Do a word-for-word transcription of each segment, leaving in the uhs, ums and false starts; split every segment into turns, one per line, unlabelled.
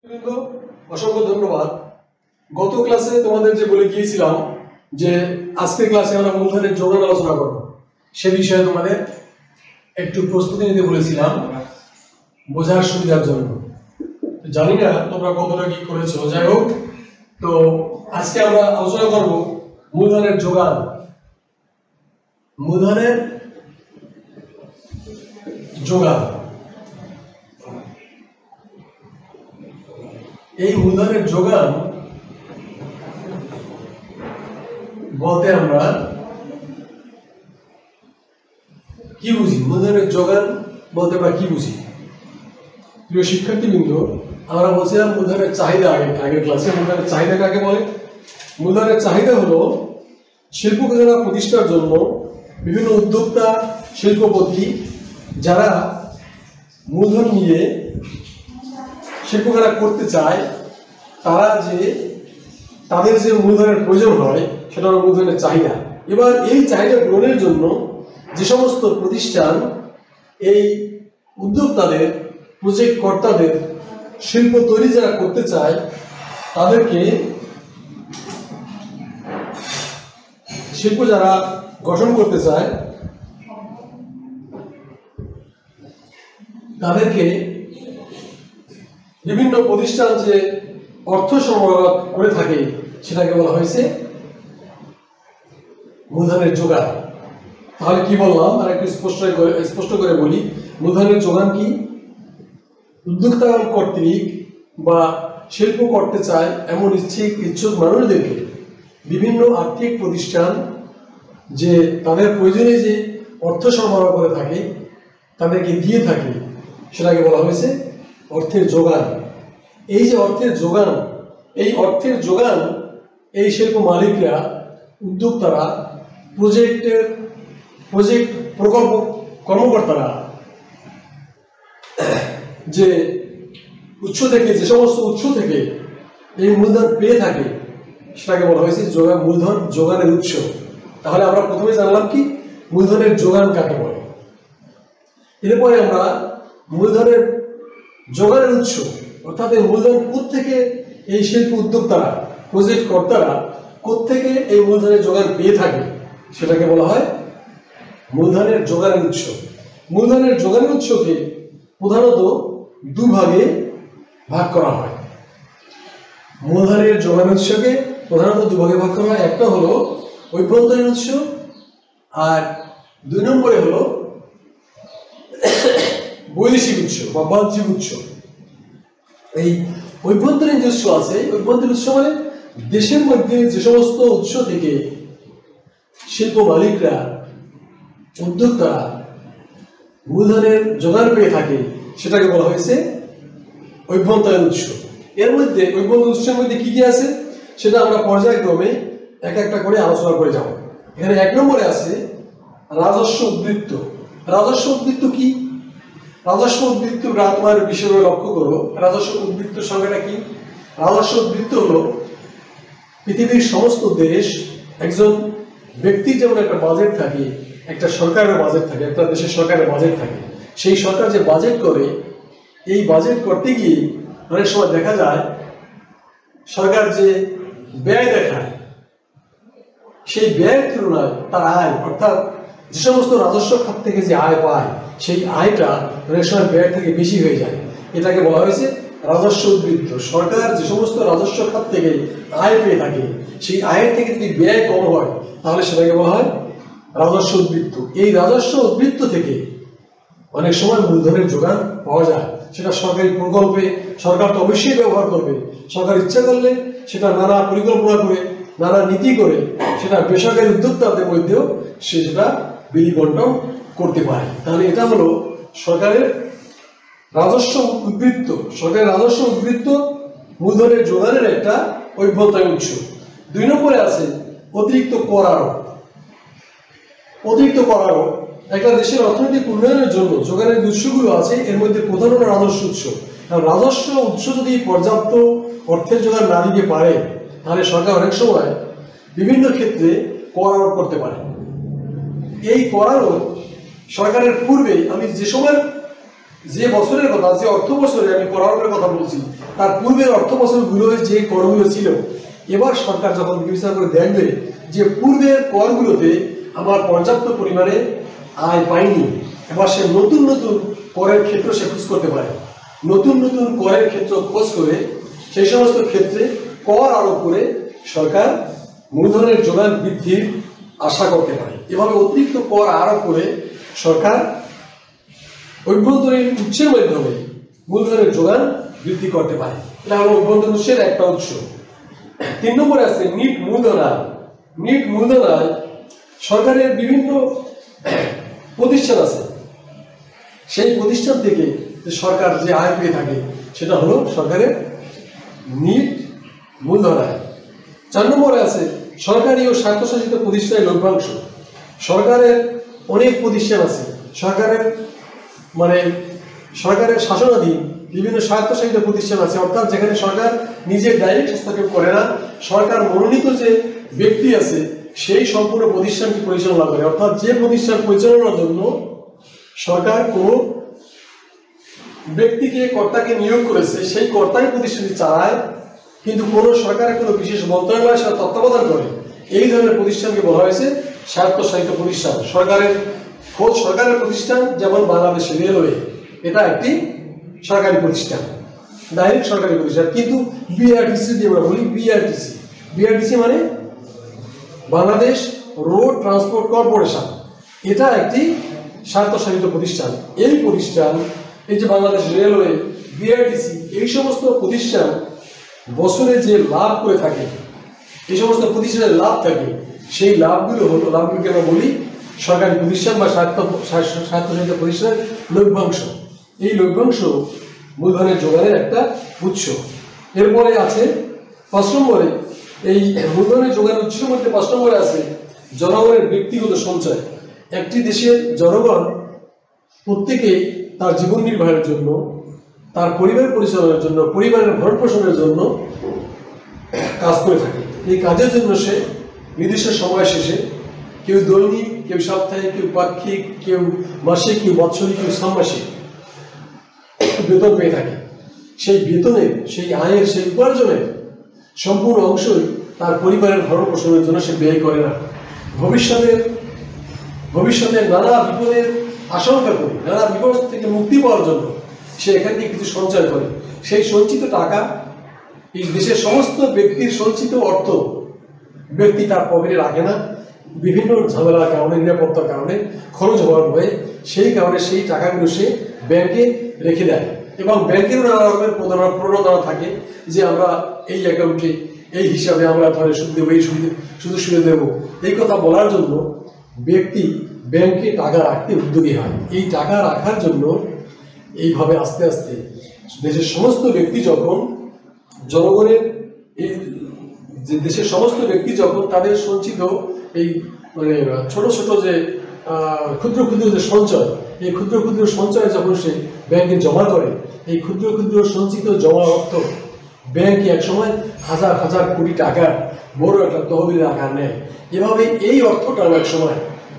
অসংখ্য ধন্যবাদ। গত ক্লাসে তোমাদের যে বলে গিয়েছিলাম যে আজকের ক্লাসে আমরা মূলধনের যোগান আলোচনা করব, সে বিষয়ে তোমাদের একটু প্রস্তুতি নিতে বলেছিলাম বোঝার সুবিধার জন্য। জানি না তোমরা কতটা কি করেছো, যাই হোক। তো আজকে আমরা আলোচনা করব মূলধনের যোগান। মূলধনের যোগান, এই মূলধনের যোগান বলতে আমরা কি বুঝি? মূলধনের যোগান বলতে আমরা কি বুঝি? প্রিয় শিক্ষার্থীবৃন্দ, আমরা বলছিলাম মূলধনের চাহিদা। আগে আগের ক্লাসে মূলধনের চাহিদা কাকে বলে? মূলধনের চাহিদা হলো শিল্প কারখানা প্রতিষ্ঠার জন্য বিভিন্ন উদ্যোক্তা, শিল্পপতি যারা মূলধন নিয়ে শিল্প কারখানা করতে চায়, তারা যে তাদের যে মূলধনের প্রয়োজন হয় সেটা হলো মূলধনের চাহিদা। এবার এই চাহিদা পূরণের জন্য যে সমস্ত প্রতিষ্ঠান এই উদ্যোক্তাদের, প্রজেক্ট কর্তাদের শিল্প তৈরি যারা করতে চায়, তাদেরকে শিল্প যারা গঠন করতে চায় তাদেরকে বিভিন্ন প্রতিষ্ঠান যে অর্থ সরবরাহ করে থাকে সেটাকে বলা হয়েছে মূলধনের যোগান। তাহলে কি বললাম আর একটু স্পষ্ট করে স্পষ্ট করে বলি, মূলধনের যোগান কি? উদ্যোক্তা কর্তৃক বা শিল্প করতে চায় এমন ইচ্ছিক ইচ্ছুক মানুষদেরকে বিভিন্ন আর্থিক প্রতিষ্ঠান যে তাদের প্রয়োজনে যে অর্থ সরবরাহ করে থাকে, তাদেরকে দিয়ে থাকে, সেটাকে বলা হয়েছে অর্থের যোগান। এই যে অর্থের যোগান, এই অর্থের যোগান এই শিল্প মালিকরা, উদ্যোক্তারা, প্রজেক্টের প্রজেক্ট প্রকল্প কর্মকর্তারা যে উৎস থেকে, যে সমস্ত উৎস থেকে এই মূলধন পেয়ে থাকে সেটাকে বলা হয়েছে যোগান, মূলধন যোগানের উৎস। তাহলে আমরা প্রথমে জানলাম কি মূলধনের যোগান কাকে বলে। এরপরে আমরা মূলধনের যোগানের উৎস, অর্থাৎ এই মূলধন কোত্থেকে এই শিল্প উদ্যোক্তারা, প্রজেক্ট কর্তারা কোত্থেকে এই মূলধনের যোগান পেয়ে থাকে সেটাকে বলা হয় মূলধনের যোগানের উৎস। মূলধনের যোগানের উৎসকে প্রধানত দুভাগে ভাগ করা হয়। মূলধনের যোগানের উৎসকে প্রধানত দুভাগে ভাগ করা হয়। একটা হলো অভ্যন্তরীণ উৎস, আর দুই নম্বরে হলো বৈদেশিক উৎস বা বাহ্যিক উৎস। এই অভ্যন্তরীণ যে উৎস আছে, অভ্যন্তরীণ উৎস মানে দেশের মধ্যে যে সমস্ত উৎস থেকে শিল্প মালিকরা, উদ্যোক্তারা মূলধনের যোগান পেয়ে থাকে সেটাকে বলা হয়েছে অভ্যন্তরীণ উৎস। এর মধ্যে অভ্যন্তরীণ উৎসের মধ্যে কি কি আছে সেটা আমরা পর্যায়ক্রমে এক একটা করে আলোচনা করে যাব। এখানে এক নম্বরে আছে রাজস্ব উদ্বৃত্ত। রাজস্ব উদ্বৃত্ত কি? রাজস্ব উদ্বৃত্ত তোমার বিষয়গুলো লক্ষ্য করো। রাজস্ব উদ্বৃত্ত সংখ্যাটা কি? রাজস্ব উদ্বৃত্ত হলো পৃথিবীর সমস্ত দেশ, একজন ব্যক্তির যেমন একটা বাজেট থাকে, একটা সরকারের বাজেট থাকে, একটা দেশের সরকারের বাজেট থাকে, সেই সরকার যে বাজেট করে, এই বাজেট করতে গিয়ে অনেক সময় দেখা যায় সরকার যে ব্যয় দেখায় সেই ব্যয়ের তুলনায় তার আয়, অর্থাৎ যে সমস্ত রাজস্ব খাত থেকে যে আয় পায় সেই আয়টা অনেক সময় ব্যয় থেকে বেশি হয়ে যায়। এটাকে বলা হয়েছে রাজস্ব উদ্বৃত্ত। সরকার যে সমস্ত রাজস্ব খাত থেকে আয় পেয়ে থাকে সেই আয়ের থেকে যদি ব্যয় কম হয় তাহলে সেটাকে বলা হয় রাজস্ব উদ্বৃত্ত। এই রাজস্ব উদ্বৃত্ত থেকে অনেক সময় মূলধনের যোগান পাওয়া যায়। সেটা সরকারি প্রকল্পে সরকার তো অবশ্যই ব্যবহার করবে। সরকার ইচ্ছা করলে সেটা নানা পরিকল্পনা করে, নানা নীতি করে সেটা বেসরকারি উদ্যোক্তাদের মধ্যেও সে সেটা বিলি বন্টন করতে পারে। তাহলে এটা হলো সরকারের রাজস্ব উদ্বৃত্ত। সরকারের রাজস্ব উদ্বৃত্ত মূলধনের যোগানের একটা অভ্যন্তরীণ উৎস। দুই নম্বরে আছে অতিরিক্ত কর আরোপ। অতিরিক্ত কর আরোপ একটা দেশের অর্থনৈতিক উন্নয়নের জন্য যোগানের উৎসগুলো আছে, এর মধ্যে প্রধান হলো রাজস্ব উৎস। রাজস্ব উৎস যদি পর্যাপ্ত অর্থের যোগান না দিতে পারে তাহলে সরকার অনেক সময় বিভিন্ন ক্ষেত্রে কর আরোপ করতে পারে। এই কর আরোপ সরকারের পূর্বে, আমি যে সময় যে বছরের কথা, যে অর্থ বছরে আমি করার কথা বলছি, তার পূর্বের অর্থ বছরগুলোয় যে করগুলো ছিল, এবার সরকার যখন বিবেচনা করে দেখবে যে পূর্বের করগুলোতে আমার পর্যাপ্ত পরিমাণে আয় পাইনি, এবার সে নতুন নতুন করের ক্ষেত্র সে খোঁজ করতে পারে। নতুন নতুন করের ক্ষেত্র খোঁজ করে সেই সমস্ত ক্ষেত্রে কর আরোপ করে সরকার মূলধনের যোগান বৃদ্ধির আশা করতে পারে। এভাবে অতিরিক্ত কর আরোপ করে সরকার অভ্যন্তরীণ উৎসের মাধ্যমে মূলধনের যোগান বৃদ্ধি করতে পারে। এটা হলো অভ্যন্তরীণ উৎসের একটা উৎস। তিন নম্বরে আছে নিট মূলধন আয়। নিট মূলধন আয় সরকারের বিভিন্ন প্রতিষ্ঠান আছে, সেই প্রতিষ্ঠান থেকে সরকার যে আয় পেয়ে থাকে সেটা হলো সরকারের নিট মূলধন আয়। চার নম্বরে আছে সরকারি ও স্বায়ত্তশাসিত প্রতিষ্ঠানের লভ্যাংশ। সরকারের অনেক প্রতিষ্ঠান আছে, সরকারের মানে সরকারের শাসনাধীন বিভিন্ন স্বায়ত্তশাসিত প্রতিষ্ঠান আছে, অর্থাৎ যেখানে সরকার নিজে ডাইরেক্ট হস্তক্ষেপ করে না, সরকার মনোনীত যে ব্যক্তি আছে সেই সম্পূর্ণ প্রতিষ্ঠানটি পরিচালনা করে। অর্থাৎ যে প্রতিষ্ঠান পরিচালনার জন্য সরকার কোনো ব্যক্তিকে কর্তাকে নিয়োগ করেছে, সেই কর্তাই প্রতিষ্ঠানটি চালায়, কিন্তু কোনো সরকারের কোনো বিশেষ মন্ত্রণালয় সেটা তত্ত্বাবধান করে। এই ধরনের প্রতিষ্ঠানকে বলা হয়েছে স্বায়ত্তশাসিত প্রতিষ্ঠান। সরকারের খোঁজ সরকারের প্রতিষ্ঠান, যেমন বাংলাদেশ রেলওয়ে, এটা একটি সরকারি প্রতিষ্ঠান, ডাইরেক্ট সরকারি প্রতিষ্ঠান। কিন্তু বিআরটিসি যে আমরা বলি, বিআরটিসি বিআরটিসি মানে বাংলাদেশ রোড ট্রান্সপোর্ট কর্পোরেশন, এটা একটি স্বায়ত্তশাসিত প্রতিষ্ঠান। এই প্রতিষ্ঠান, এই যে বাংলাদেশ রেলওয়ে, বিআরটিসি, এই সমস্ত প্রতিষ্ঠান বছরে যে লাভ করে থাকে, এই সমস্ত প্রতিষ্ঠানের লাভ থাকে, সেই লাভগুলো হলো, লাভগুলোকে আমরা বলি সরকারি প্রতিষ্ঠান বা স্বায়ত্ত স্বায়ত্তশাসিত প্রতিষ্ঠানের লভ্যাংশ। এই লভ্যাংশ মূলধনের যোগানের একটা উৎস। এরপরে আছে পাঁচ নম্বরে, এই মূলধনের যোগানের উৎসের মধ্যে পাঁচ নম্বরে আছে জনগণের ব্যক্তিগত সঞ্চয়। একটি দেশের জনগণ প্রত্যেকে তার জীবন নির্বাহের জন্য, তার পরিবার পরিচালনার জন্য, পরিবারের ভরণ পোষণের জন্য কাজ করে থাকে। এই কাজের জন্য সে নির্দিষ্ট সময় শেষে কেউ দৈনিক, কেউ সাপ্তাহিক, কেউ পাক্ষিক, কেউ মাসিক, কেউ বাৎসরিক, কেউ ষান্মাসিক বেতন পেয়ে থাকে। সেই বেতনের, সেই আয়ের, সেই উপার্জনের সম্পূর্ণ অংশই তার পরিবারের ভরণ পোষণের জন্য সে ব্যয় করে না। ভবিষ্যতের ভবিষ্যতের নানা বিপদের আশঙ্কা করে, নানা বিপদ থেকে মুক্তি পাওয়ার জন্য সে এখান থেকে কিছু সঞ্চয় করে। সেই সঞ্চিত টাকা, এই দেশের সমস্ত ব্যক্তির সঞ্চিত অর্থ ব্যক্তি তার পকেটে রাখে না, বিভিন্ন ঝামেলার কারণে, নিরাপত্তার কারণে, খরচ হওয়ার ভয়ে, সেই কারণে সেই টাকাগুলো সে ব্যাংকে রেখে দেয়। এবং ব্যাংকেরও নানা রকমের প্রণোদনা প্রণোদনা থাকে যে আমরা এই অ্যাকাউন্টে এই হিসাবে আমরা ধরে সুদ দেবো, এই সুদ শুধু সুদে দেবো। এই কথা বলার জন্য ব্যক্তি ব্যাংকে টাকা রাখতে উদ্যোগী হয়। এই টাকা রাখার জন্য এইভাবে আস্তে আস্তে দেশের সমস্ত ব্যক্তি যখন জনগণের এই যে দেশের সমস্ত ব্যক্তি যখন তাদের সঞ্চিত এই মানে ছোট ছোট যে ক্ষুদ্র ক্ষুদ্র যে সঞ্চয়, এই ক্ষুদ্র ক্ষুদ্র সঞ্চয় যখন সে ব্যাংকে জমা করে, এই ক্ষুদ্র ক্ষুদ্র সঞ্চিত জমা অর্থ ব্যাংকে একসময় হাজার হাজার কোটি টাকার বড় একটা তহবিলের আকার নেয়। এভাবে এই অর্থটা এক সময়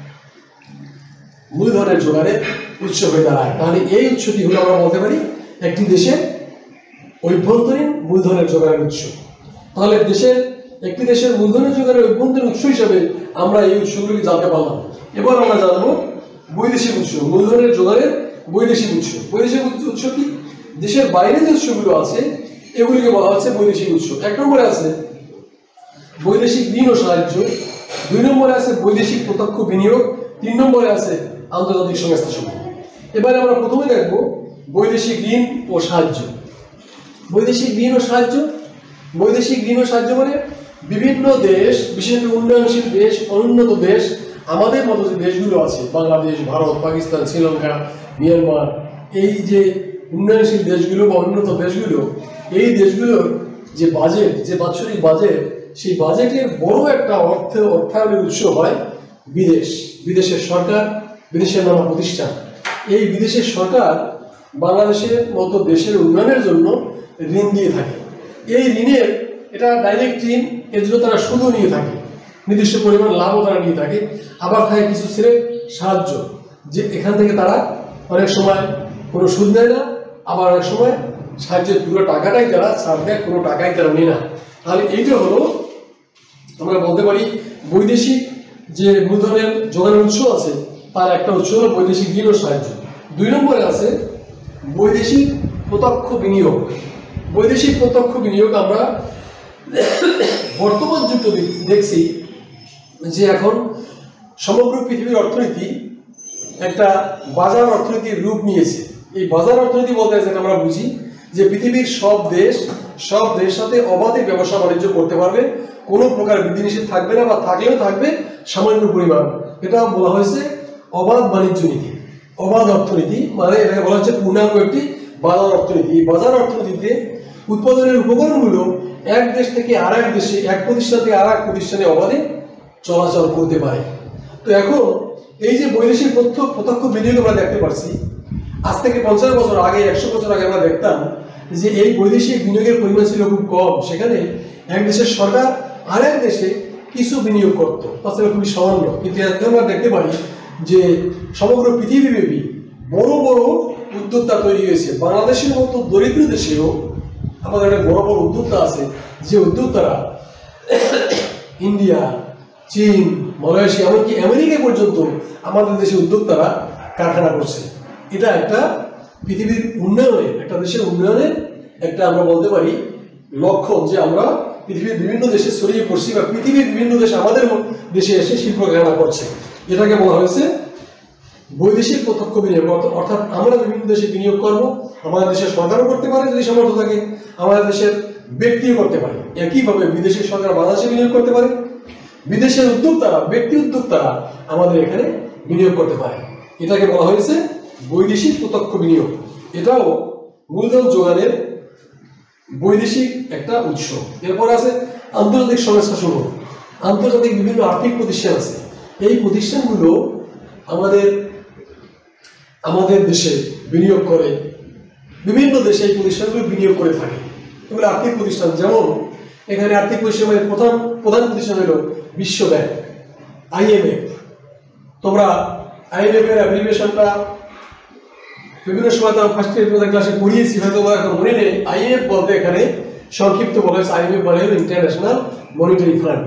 মূলধনের জোগানের উৎস হয়ে দাঁড়ায়। তাহলে এই উৎসটি হলো, আমরা বলতে পারি, একটি দেশের অভ্যন্তরীণ মূলধনের জোগানের উৎস। তাহলে দেশের একটি দেশের মূলধনের জোগানের অভ্যন্তরীণ উৎস হিসাবে আমরা এই উৎসগুলিকে জানতে পারলাম। এবার আমরা জানবো বৈদেশিক উৎস, মূলধনের জোগানের বৈদেশিক উৎস। বৈদেশিক উৎস কি? দেশের বাইরে যে উৎসগুলো আছে এগুলিকে বলা হচ্ছে বৈদেশিক উৎস। এক নম্বরে আছে বৈদেশিক ঋণ ও সাহায্য, দুই নম্বরে আছে বৈদেশিক প্রত্যক্ষ বিনিয়োগ, তিন নম্বরে আছে আন্তর্জাতিক সংস্থা সমূহ। এবারে আমরা প্রথমে দেখব বৈদেশিক ঋণ ও সাহায্য। বৈদেশিক ঋণ ও সাহায্য, বৈদেশিক ঋণ ও সাহায্য মানে বিভিন্ন দেশ, বিশেষ করে উন্নয়নশীল দেশ, অনুন্নত দেশ, আমাদের মতো যে দেশগুলো আছে, বাংলাদেশ, ভারত, পাকিস্তান, শ্রীলঙ্কা, মিয়ানমার, এই যে উন্নয়নশীল দেশগুলো বা উন্নত দেশগুলো, এই দেশগুলোর যে বাজেট, যে বাৎসরিক বাজেট, সেই বাজেটের বড় একটা অর্থ অর্থায়নের উৎস হয় বিদেশ, বিদেশের সরকার, বিদেশের নানা প্রতিষ্ঠান। এই বিদেশের সরকার বাংলাদেশের মতো দেশের উন্নয়নের জন্য ঋণ দিয়ে থাকে। এই ঋণের, এটা ডাইরেক্ট ঋণ, এর জন্য তারা সুদও নিয়ে থাকে, নির্দিষ্ট পরিমাণ লাভও তারা নিয়ে থাকে, আবার থাকে কিছু ছেড়ে সাহায্য, যে এখান থেকে তারা অনেক সময় কোনো সুদ নেয় না, আবার অনেক সময় সাহায্যের পুরো টাকাটাই তারা ছাড় দেয়, কোনো টাকাই তারা নেয় না। তাহলে এইটা হলো আমরা বলতে পারি বৈদেশিক যে মূলধনের যোগানের উৎস আছে তার একটা উৎস হলো বৈদেশিক ঋণ ও সাহায্য। দুই নম্বরে আছে বৈদেশিক প্রত্যক্ষ বিনিয়োগ। বৈদেশিক প্রত্যক্ষ বিনিয়োগ আমরা বর্তমান যুগে দেখছি যে এখন সমগ্র পৃথিবীর অর্থনীতি একটা বাজার অর্থনীতির রূপ নিয়েছে। এই বাজার অর্থনীতি বলতে যেটা আমরা বুঝি যে পৃথিবীর সব দেশ সব দেশের সাথে অবাধে ব্যবসা বাণিজ্য করতে পারবে, কোনো প্রকার বিধিনিষেধ থাকবে না, বা থাকলেও থাকবে সামান্য পরিমাণ। এটা বলা হয়েছে অবাধ বাণিজ্য নীতি, অবাধ অর্থনীতি, মানে এটাকে বলা হচ্ছে পূর্ণাঙ্গ একটি বাজার অর্থনীতি। এই বাজার অর্থনীতিতে উৎপাদনের উপকরণগুলো এক দেশ থেকে আর এক দেশে, এক প্রতিষ্ঠান থেকে আর এক প্রতিষ্ঠানে অবাধে চলাচল করতে পারে। তো এখন এই যে বৈদেশিক তথ্য প্রত্যক্ষ বিনিয়োগ আমরা দেখতে পাচ্ছি, আজ থেকে পঞ্চাশ বছর আগে, একশো বছর আগে আমরা দেখতাম যে এই বৈদেশিক বিনিয়োগের পরিমাণ ছিল খুব কম। সেখানে এক দেশের সরকার আর এক দেশে কিছু বিনিয়োগ করতো, তাছাড়া খুবই সামান্য। কিন্তু এখন আমরা দেখতে পারি যে সমগ্র পৃথিবীব্যাপী বড় বড় উদ্যোক্তা তৈরি হয়েছে। বাংলাদেশের মতো দরিদ্র দেশেও আমাদের একটা বড় বড় উদ্যোক্তা আছে, যে উদ্যোক্তারা ইন্ডিয়া, চীন, মালয়েশিয়া, এমনকি আমেরিকা পর্যন্ত আমাদের দেশে উদ্যোক্তারা কারখানা করছে। এটা একটা পৃথিবীর উন্নয়নের, একটা দেশের উন্নয়নের একটা আমরা বলতে পারি লক্ষণ, যে আমরা পৃথিবীর বিভিন্ন দেশে ছড়িয়ে পড়ছি, বা পৃথিবীর বিভিন্ন দেশে আমাদের দেশে এসে শিল্প কারখানা করছে। এটাকে বলা হয়েছে বৈদেশিক প্রত্যক্ষ বিনিয়োগ। অর্থাৎ আমরা বিভিন্ন দেশে বিনিয়োগ করবো, আমাদের দেশের সরকারও করতে পারে যদি সামর্থ্য থাকে, আমাদের দেশের ব্যক্তিও করতে পারে। একইভাবে বিদেশি সরকার বাংলাদেশে বিনিয়োগ করতে পারে, বিদেশের উদ্যোক্তারা, ব্যক্তি উদ্যোক্তারা আমাদের এখানে বিনিয়োগ করতে পারে। এটাকে বলা হয়েছে বৈদেশিক প্রত্যক্ষ বিনিয়োগ। এটাও মূলধন যোগানের বৈদেশিক একটা উৎস। এরপর আছে আন্তর্জাতিক সংস্থা সমূহ। আন্তর্জাতিক বিভিন্ন আর্থিক প্রতিষ্ঠান আছে। এই প্রতিষ্ঠানগুলো আমাদের আমাদের দেশে বিনিয়োগ করে, বিভিন্ন দেশে এই প্রতিষ্ঠানগুলো বিনিয়োগ করে থাকে। এগুলো আর্থিক প্রতিষ্ঠান। যেমন এখানে আর্থিক প্রতিষ্ঠানের প্রধান প্রধান প্রতিষ্ঠান হলো বিশ্ব ব্যাংক, আইএমএফ। তোমরা আইএমএফ এর অ্যাপ্লিকেশনটা বিভিন্ন সময় তো ফার্স্ট ইয়ার ক্লাসে পড়িয়েছি, হয়তো এখন মনে নেই। আইএমএফ বলতে এখানে সংক্ষিপ্ত বলা হয়েছে, আইএমএফ মানে হলো ইন্টারন্যাশনাল মনিটারি ফান্ড।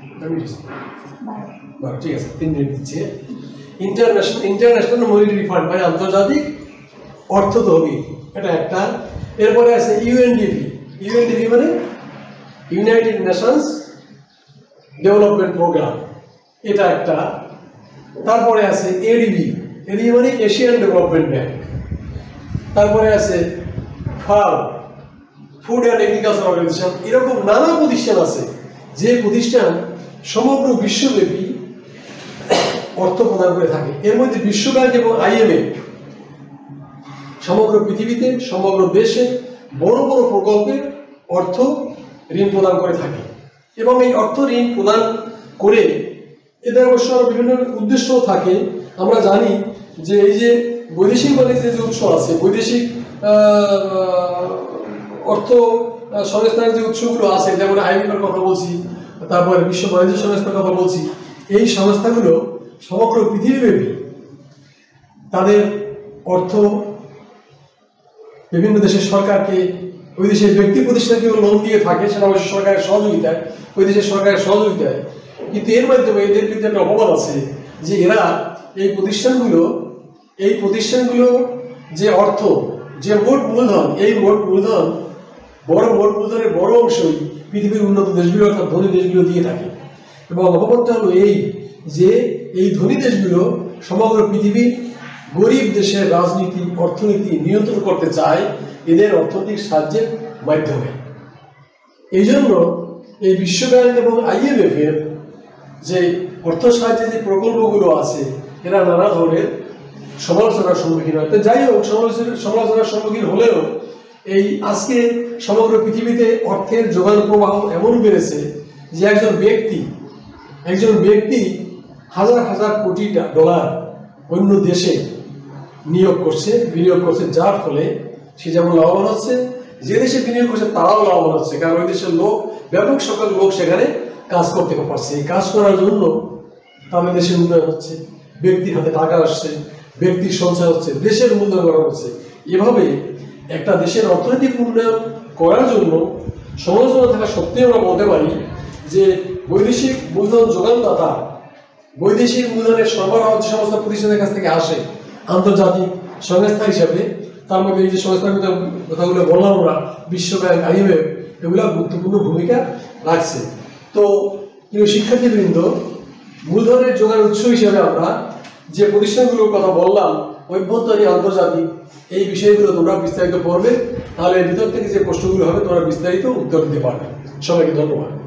ঠিক আছে, তিন মিনিট দিচ্ছে। ইন্টারন্যাশনাল ইন্টারন্যাশনাল মনিটারি ফান্ড মানে আন্তর্জাতিক অর্থ তহবিল, এটা একটা। এরপরে আছে ইউএনডিপি। ইউএনডিপি মানে ইউনাইটেড নেশনস ডেভেলপমেন্ট প্রোগ্রাম, এটা একটা। তারপরে আছে এডিবি। এডিবি মানে এশিয়ান ডেভেলপমেন্ট ব্যাংক। তারপরে আছে ফাও, ফুড অ্যান্ড এগ্রিকালচার অর্গানাইজেশন। এরকম নানা প্রতিষ্ঠান আছে, যে প্রতিষ্ঠান সমগ্র বিশ্বব্যাপী অর্থ প্রদান করে থাকে। এর মধ্যে বিশ্ব ব্যাংক এবং আইএমএফ সমগ্র পৃথিবীতে, সমগ্র দেশে বড় বড় প্রকল্পে অর্থ ঋণ প্রদান করে থাকে। এবং এই অর্থ ঋণ প্রদান করে এদের অবশ্য আরো বিভিন্ন উদ্দেশ্য থাকে। আমরা জানি যে এই যে বৈদেশিক বাণিজ্যের যে উৎস আছে, বৈদেশিক অর্থ সংস্থার যে উৎসগুলো আছে, যেমন আইএমএফের কথা বলছি, তারপরে বিশ্ব বাণিজ্য সংস্থার কথা বলছি, এই সংস্থাগুলো সমগ্র পৃথিবীব্যাপী তাদের অর্থ বিভিন্ন দেশের সরকারকে, ওই দেশের ব্যক্তি প্রতিষ্ঠানকেও লোন দিয়ে থাকে, সেটা অবশ্য সরকারের সহযোগিতায়, ওই দেশের সরকারের সহযোগিতায়। কিন্তু এর মাধ্যমে এদের কিন্তু একটা অপবাদ আছে, যে এরা এই প্রতিষ্ঠানগুলো এই প্রতিষ্ঠানগুলো যে অর্থ, যে মোট মূলধন, এই মোট মূলধন বড় মোট মূলধনের বড় অংশই পৃথিবীর উন্নত দেশগুলো অর্থাৎ ধনী দেশগুলো দিয়ে থাকে। এবং অপবাদটা হলো এই যে এই ধনী দেশগুলো সমগ্র পৃথিবীর গরিব দেশের রাজনীতি, অর্থনীতি নিয়ন্ত্রণ করতে চায় এদের অর্থনৈতিক সাহায্যের মাধ্যমে। এই জন্য এই বিশ্ব ব্যাংক এবং আইএমএফ এর যে অর্থ সাহায্যের যে প্রকল্পগুলো আছে, এরা নানা ধরনের সমালোচনার সম্মুখীন হয়। তো যাই হোক, সমালোচনার সম্মুখীন হলেও এই আজকে সমগ্র পৃথিবীতে অর্থের যোগান প্রবাহ এমন বেড়েছে যে একজন ব্যক্তি একজন ব্যক্তি হাজার হাজার কোটি ডলার অন্য দেশে নিয়োগ করছে, বিনিয়োগ করছে, যার ফলে সে যেমন লাভবান হচ্ছে, যে দেশে বিনিয়োগ করছে তারাও লাভবান হচ্ছে, কারণ ওই দেশের লোক, ব্যাপক সংখ্যক লোক সেখানে কাজ করতে পারছে। এই কাজ করার জন্য তাদের দেশের উন্নয়ন হচ্ছে, ব্যক্তির হাতে টাকা আসছে, ব্যক্তির সঞ্চয় হচ্ছে, দেশের মূল্যায়ন করা হচ্ছে। এভাবে একটা দেশের অর্থনৈতিক উন্নয়ন করার জন্য সমালোচনা থাকা সত্ত্বেও আমরা বলতে পারি যে বৈদেশিক মূলধন যোগানদাতা বৈদেশিক মূলধনের সরবরাহ যে সমস্ত প্রতিষ্ঠানের কাছ থেকে আসে আন্তর্জাতিক সংস্থা হিসাবে, তার মধ্যে এই যে সংস্থার কথাগুলো বললাম আমরা, বিশ্ব ব্যাংক, আইএমএফ, এগুলো গুরুত্বপূর্ণ ভূমিকা রাখছে। তো প্রিয় শিক্ষার্থীবৃন্দ, মূলধনের যোগান উৎস হিসেবে আমরা যে প্রতিষ্ঠানগুলোর কথা বললাম, অভ্যন্তরীণ, আন্তর্জাতিক, এই বিষয়গুলো তোমরা বিস্তারিত পড়বে, তাহলে এর ভিতর থেকে যে প্রশ্নগুলো হবে তোমরা বিস্তারিত উত্তর দিতে পারবে। সবাইকে ধন্যবাদ।